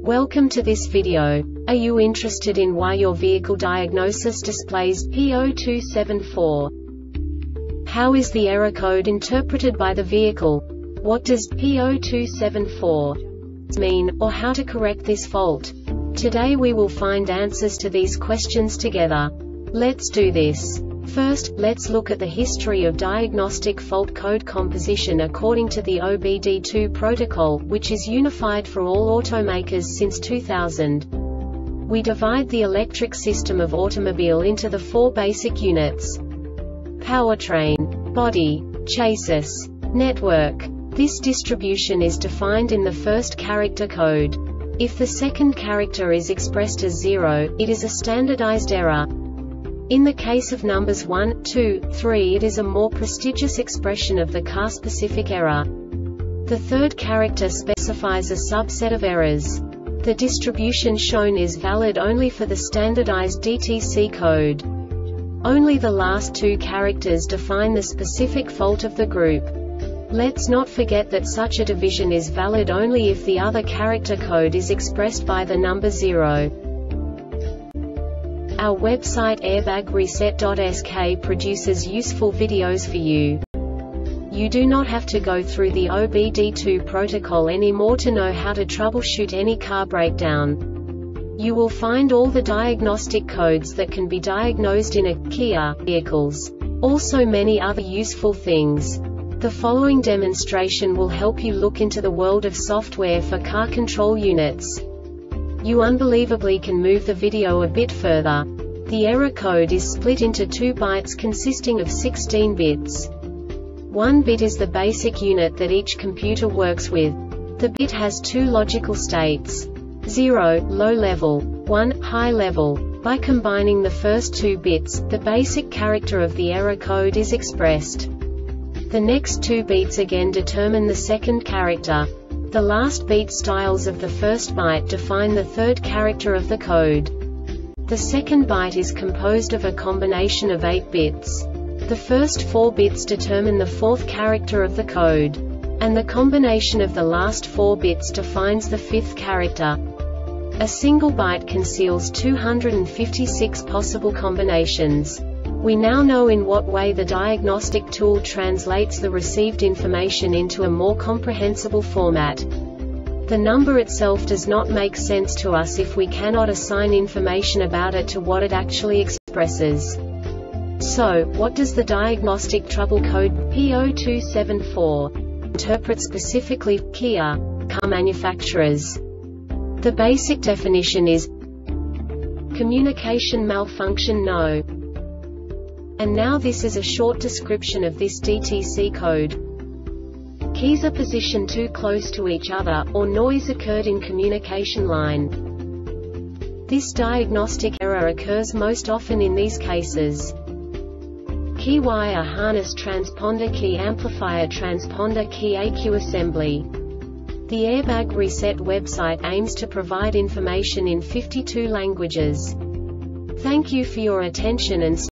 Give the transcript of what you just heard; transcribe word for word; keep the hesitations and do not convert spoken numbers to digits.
Welcome to this video. Are you interested in why your vehicle diagnosis displays P zero two seven four? How is the error code interpreted by the vehicle? What does P zero two seven four mean, or how to correct this fault? Today we will find answers to these questions together. Let's do this. First, let's look at the history of diagnostic fault code composition according to the O B D two protocol, which is unified for all automakers since two thousand. We divide the electric system of automobile into the four basic units: powertrain, body, chassis, network. This distribution is defined in the first character code. If the second character is expressed as zero, it is a standardized error. In the case of numbers one, two, three, it is a more prestigious expression of the car-specific error. The third character specifies a subset of errors. The distribution shown is valid only for the standardized D T C code. Only the last two characters define the specific fault of the group. Let's not forget that such a division is valid only if the other character code is expressed by the number zero. Our website airbag reset dot S K produces useful videos for you. You do not have to go through the O B D two protocol anymore to know how to troubleshoot any car breakdown. You will find all the diagnostic codes that can be diagnosed in a Kia vehicles. Also many other useful things. The following demonstration will help you look into the world of software for car control units. You unbelievably can move the video a bit further. The error code is split into two bytes consisting of sixteen bits. One bit is the basic unit that each computer works with. The bit has two logical states: zero, low level, one, high level. By combining the first two bits, the basic character of the error code is expressed. The next two bits again determine the second character. The last beat styles of the first byte define the third character of the code. The second byte is composed of a combination of eight bits. The first four bits determine the fourth character of the code. And the combination of the last four bits defines the fifth character. A single byte conceals two hundred fifty-six possible combinations. We now know in what way the diagnostic tool translates the received information into a more comprehensible format. The number itself does not make sense to us if we cannot assign information about it to what it actually expresses. So, what does the diagnostic trouble code P zero two seven four interpret specifically for Kia car manufacturers? The basic definition is communication malfunction no. And now this is a short description of this D T C code. Keys are positioned too close to each other, or noise occurred in communication line. This diagnostic error occurs most often in these cases: key wire harness transponder, key amplifier transponder, key A Q assembly. The Airbag Reset website aims to provide information in fifty-two languages. Thank you for your attention and